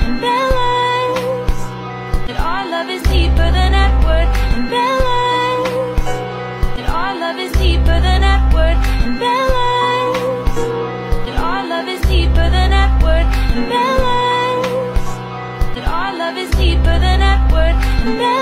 and balance. That our love is deeper than outward and balance. That our love is deeper than outward and balance. That our love is deeper than outward and balance. That our love is deeper than outward and balance.